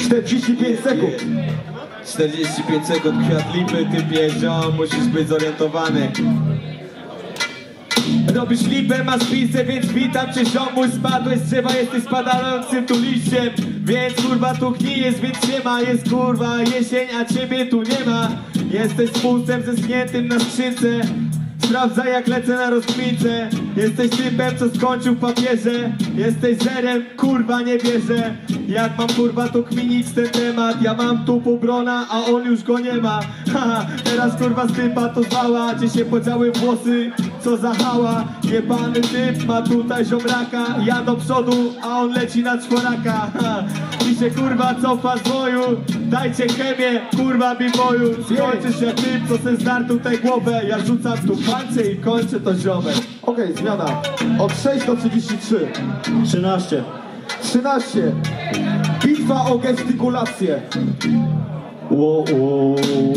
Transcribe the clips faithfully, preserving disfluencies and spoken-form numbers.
czterdzieści pięć sekund. czterdzieści pięć sekund, kwiat lipy, typie ziom, musisz być zorientowany. Robisz lipę, masz pisę, więc witam cię ziomuś. Spadłeś z drzewa, jesteś spadającym tu liściem. Więc kurwa tu jest, więc nie ma. Jest kurwa jesień, a ciebie tu nie ma. Jesteś spustem zeschniętym na skrzynce. Sprawdzaj jak lecę na rozkmince. Jesteś typem, co skończył w papierze. Jesteś zerem, kurwa nie wierzę. Jak mam kurwa tu kminić ten temat. Ja mam tu pobrona, a on już go nie ma. Haha, teraz kurwa stypa to zwała. Gdzie się podziały włosy, co za hała. Jebany typ ma tutaj ziomraka. Ja do przodu, a on leci na czworaka. Ha, i się kurwa cofa z boju. Dajcie chemię, kurwa mi boju. Skończysz jak typ, co se zdarł tutaj głowę. Ja rzucam tu palce i kończę to ziomek. Okej, okay, zmiana. Od sześć do trzydziestu trzech. trzynaście. trzynaście. Bitwa o gestykulację. Wow, wow.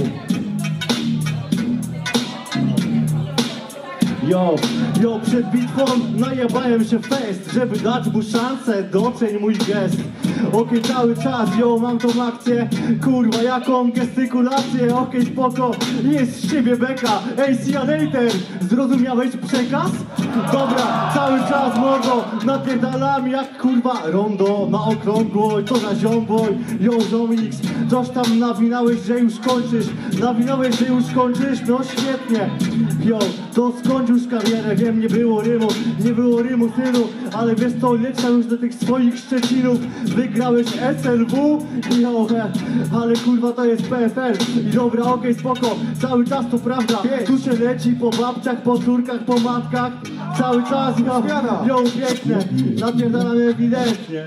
Yo, yo, przed bitwą najebałem się fest, żeby dać mu szansę, doceń mój gest. Okej, okay, cały czas, yo, mam tą akcję, kurwa, jaką gestykulację, okej, okay, spoko, jest z siebie beka. Ej, Sianator, zrozumiałeś przekaz? Dobra, cały czas, mordo, napierdalam jak kurwa rondo na okrągłość, to na ziomboj, yo, ziomix, coś tam nawinałeś, że już kończysz, nawinałeś, że już kończysz, no świetnie, yo, to skończ już karierę, wiem, nie było rymu, nie było rymu, synu, ale wiesz co, leciał już do tych swoich Szczecinów, wygrałeś S L W, yo, ale kurwa to jest P F L i dobra, okej, okay, spoko, cały czas to prawda, tu się leci po babciach, po córkach, po matkach, cały czas, yo, yo, piękne, napierdalamy ewidentnie.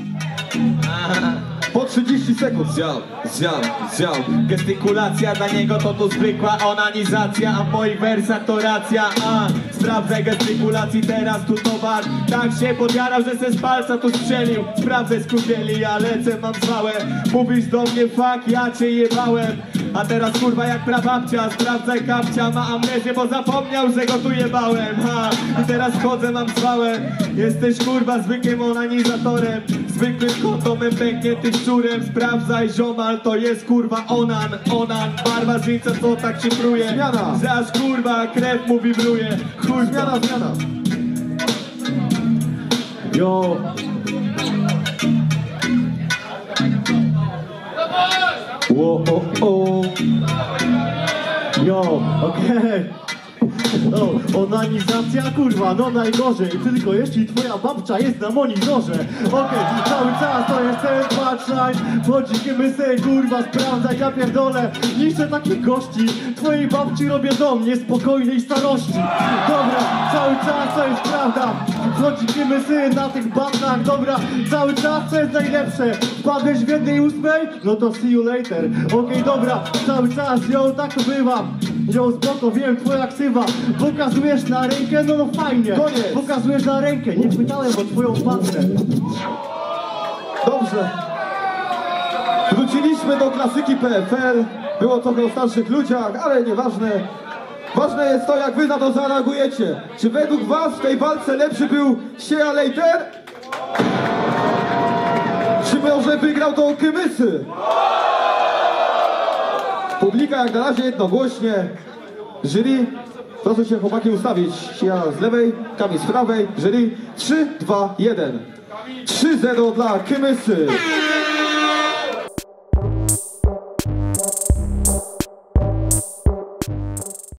Po trzydzieści sekund. Ziom, ziom, ziom. Gestykulacja dla niego to tu zwykła onanizacja, a w moich wersach to racja. A, sprawdzę gestykulacji teraz tu towar. Tak się podjarał, że se z palca tu strzelił. Sprawdzę skrócieli, ja lecę, mam zwałę. Mówisz do mnie fuck, ja cię jebałem. A teraz kurwa jak prababcia, sprawdzaj kapcia. Ma amnezję, bo zapomniał, że go tu jebałem. Ha, i teraz chodzę, mam zwałę. Jesteś kurwa zwykłym onanizatorem, zwykłym kondomem pękniętym szczurem. Sprawdzaj ziomal, to jest kurwa onan, onan. Barbarzyńca, co tak się pruje. Zmiana. Że aż kurwa krew mu wibruje. Chuj, Zmiana, zmiana. Yo. Wo, o, o. Yo, okej. Okay. O, onanizacja, kurwa, no najgorzej. Tylko jeśli twoja babcia jest na monitorze. Okej, okay, cały czas to jest ten patrzaj. Wchodzimy sobie, kurwa, sprawdzaj, ja pierdolę. Niszczę takich gości. Twojej babci robię dom niespokojnej starości. Dobra, cały czas to jest prawda. Wchodzimy sobie na tych batnach. Dobra, cały czas to jest najlepsze. Wpadłeś w jednej ósmej? No to see you later. Okej, okay, dobra, cały czas, yo, tak to bywa. Yo, spoko, wiem, twoja ksywa. Pokazujesz na rękę? No no fajnie. Koniec. Pokazujesz na rękę. Nie pytałem o twoją patrę. Dobrze. Wróciliśmy do klasyki P F L. Było trochę o starszych ludziach, ale nieważne. Ważne jest to, jak wy na to zareagujecie. Czy według was w tej walce lepszy był Sianator? Czy może wygrał to Kymysy? Publika jak na razie jednogłośnie. Jury, proszę się chłopaki ustawić. Ja z lewej, Kamil z prawej. Jury, trzy, dwa, jeden. trzy zero dla Kymysy.